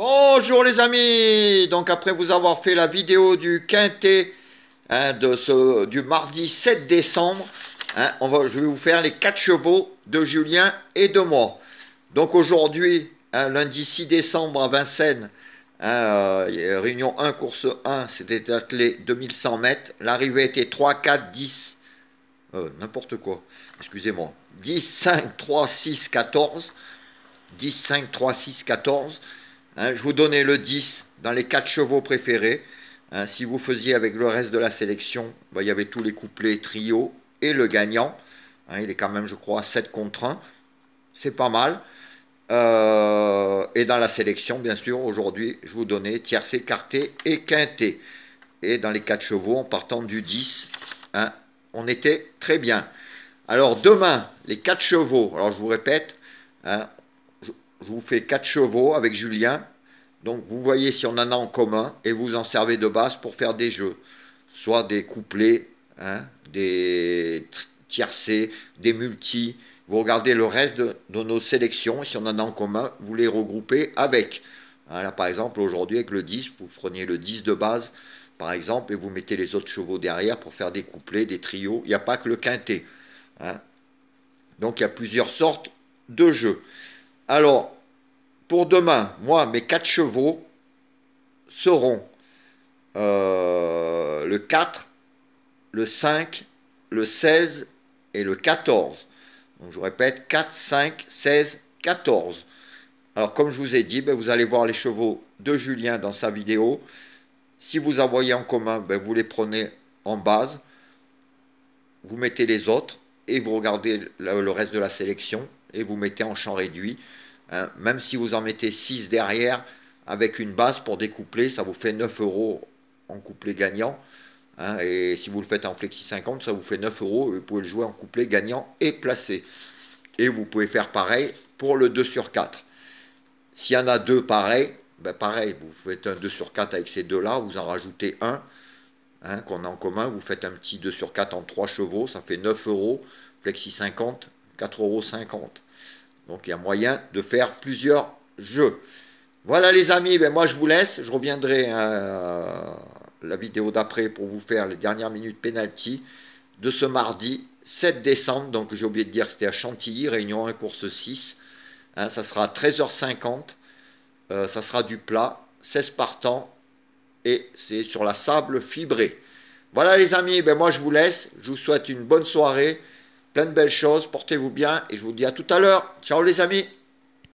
Bonjour les amis, donc après vous avoir fait la vidéo du quintet du mardi 7 décembre, je vais vous faire les 4 chevaux de Julien et de moi. Donc aujourd'hui, lundi 6 décembre à Vincennes, réunion 1, course 1, c'était attelé 2100 mètres. L'arrivée était 3, 4, 10, n'importe quoi, excusez-moi, 10, 5, 3, 6, 14, 10, 5, 3, 6, 14. Je vous donnais le 10 dans les 4 chevaux préférés. Si vous faisiez avec le reste de la sélection, il y avait tous les couplets trio et le gagnant. Il est quand même, je crois, 7 contre 1. C'est pas mal. Et dans la sélection, bien sûr, aujourd'hui, je vous donnais tiercé, quarté et quinté. Et dans les 4 chevaux, en partant du 10, on était très bien. Alors demain, les 4 chevaux, alors je vous répète, je vous fais 4 chevaux avec Julien. Donc vous voyez si on en a en commun et vous en servez de base pour faire des jeux. Soit des couplets, des tiercés, des multis. Vous regardez le reste de nos sélections. Si on en a en commun, vous les regroupez avec. Là par exemple aujourd'hui avec le 10, vous prenez le 10 de base par exemple et vous mettez les autres chevaux derrière pour faire des couplets, des trios. Il n'y a pas que le quintet. Donc il y a plusieurs sortes de jeux. Alors, pour demain, moi, mes 4 chevaux seront le 4, le 5, le 16 et le 14. Donc je répète, 4, 5, 16, 14. Alors comme je vous ai dit, vous allez voir les chevaux de Julien dans sa vidéo. Si vous en voyez en commun, vous les prenez en base. Vous mettez les autres et vous regardez le reste de la sélection et vous mettez en champ réduit. Même si vous en mettez 6 derrière avec une base pour découpler, ça vous fait 9 euros en couplet gagnant. Et si vous le faites en flexi 50, ça vous fait 9 euros. Vous pouvez le jouer en couplet gagnant et placé. Et vous pouvez faire pareil pour le 2 sur 4. S'il y en a deux pareils, pareil, vous faites un 2 sur 4 avec ces deux-là, vous en rajoutez un qu'on a en commun, vous faites un petit 2 sur 4 en 3 chevaux, ça fait 9 euros, flexi 50, 4,50 euros. Donc il y a moyen de faire plusieurs jeux. Voilà les amis, moi je vous laisse, je reviendrai la vidéo d'après pour vous faire les dernières minutes penalty de ce mardi 7 décembre. Donc j'ai oublié de dire que c'était à Chantilly, réunion 1, course 6. Ça sera à 13h50, ça sera du plat, 16 partants et c'est sur la sable fibrée. Voilà les amis, moi je vous laisse, je vous souhaite une bonne soirée, plein de belles choses, portez-vous bien et je vous dis à tout à l'heure. Ciao les amis.